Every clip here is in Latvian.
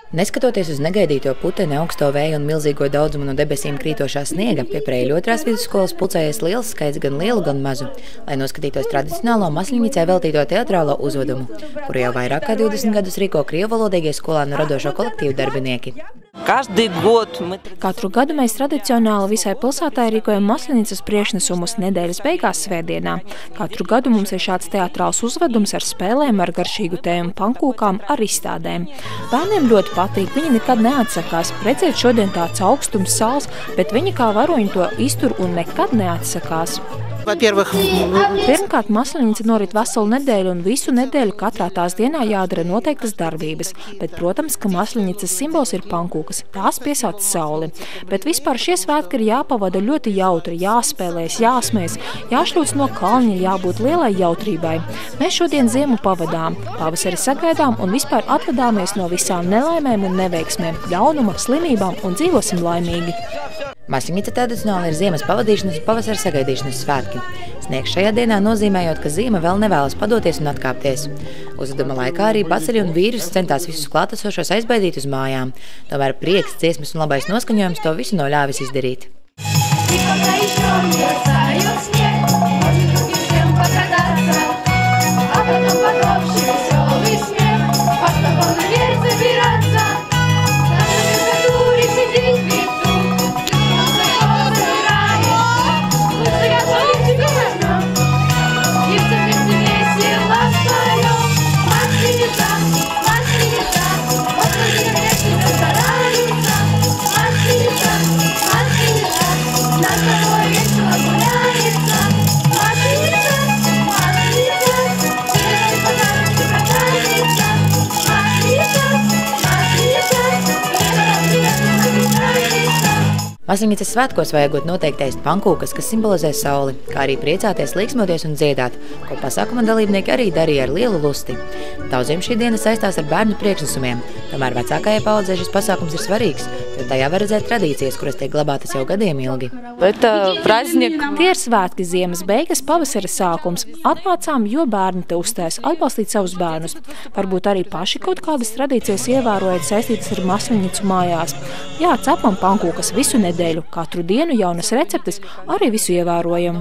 Neskatoties uz negaidīto puteni, augsto vēju un milzīgo daudzumu no debesīm krītošā sniega, pie Preiļu 2. vidusskolas pulcējies liels skaits gan lielu, gan mazu, lai noskatītos tradicionālo Masliņicai veltīto teatrālo uzvedumu, kuru jau vairāk kā 20 gadus rīko krievuvalodīgie skolānu radošo kolektīvu darbinieki. Katru gadu mēs tradicionāli visai pilsētai rīkojam Masliņicas priekšnesumus nedēļas beigās svētdienā. Katru gadu mums ir šāds teatrāls uzvedums ar spēlēm, ar garšīgu tēmu pankūkām, ar izstādēm. Bērniem ļoti patīk, viņi nekad neatsakās. Redzēt, šodien tāds augstums, sals, bet viņi kā varoņi to iztur un nekad neatsakās. Pirmkārt, Masliņica norit veselu nedēļu un visu nedēļu katrā tās dienā jādara noteiktas darbības, bet, protams, ka Masliņicas simbols ir pankūkas, tās piesauc sauli. Bet vispār šie svētki ir jāpavada ļoti jautri, jāspēlēs, jāsmēs, jāšļūc no kalņa, jābūt lielai jautrībai. Mēs šodien ziemu pavadām, pavasari sagaidām un vispār atvadāmies no visām nelaimēm un neveiksmēm, ļaunuma, slimībām un dzīvosim laimīgi. Masliņica tradicionāli ir ziemas pavadīšanas un pavasara sagaidīšanas svētki. Sniegs šajā dienā nozīmējot, ka ziema vēl nevēlas padoties un atkāpties. Uzveduma laikā arī paceļi un vīrus centās visus klātesošos aizbaidīt uz mājām. Tomēr prieks, dziesmas un labais noskaņojums to visu nav ļāvis izdarīt. Masliņicas svētkos vajagot noteikti ēst pankūkas, kas simbolizē sauli, kā arī priecāties, līksmoties un dziedāt, ko pasākuma dalībnieki arī darīja ar lielu lusti. Daudziem šī diena saistās ar bērnu priekšnesumiem, tomēr vecākajai paaudzei šis pasākums ir svarīgs, jo tajā var redzēt tradīcijas, kuras tiek glabātas jau gadiem ilgi. Tie ir svētki, ziemas beigas, pavasara sākums. Atnācām, jo bērni te uzstājas atbalstīt savus bērnus. Varbūt arī paši kaut kādas tradīcijas ievērojot saistītas ar Masliņicu mājās. Jā, cepam pankūkas visu nedēļu, katru dienu jaunas receptes, arī visu ievērojam.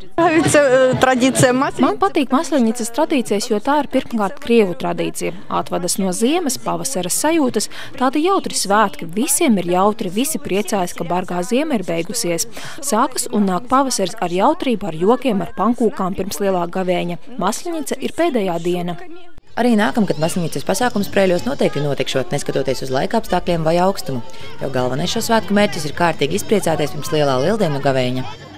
Man patīk Masliņicas tradīcijas, jo tā ir pirmkārt krievu tradīcija. Atvadas no ziemas, pavasara sajūtas, tādi jautri svētki, visiem ir jautri, visi priecājas, ka bargā ziema ir beigusies. Sākas un nāk pavasaris ar jautrību, ar jokiem, ar pankūkām pirms lielā gavēņa. Masliņica ir pēdējā diena. Arī nākamgad Masliņicas pasākums Preiļos noteikti notikšot, neskatoties uz laika apstākļiem vai augstumu, jo galvenais šo svētku mērķis ir kārtīgi izpriecāties pirms lielā lieldienu gavēņa.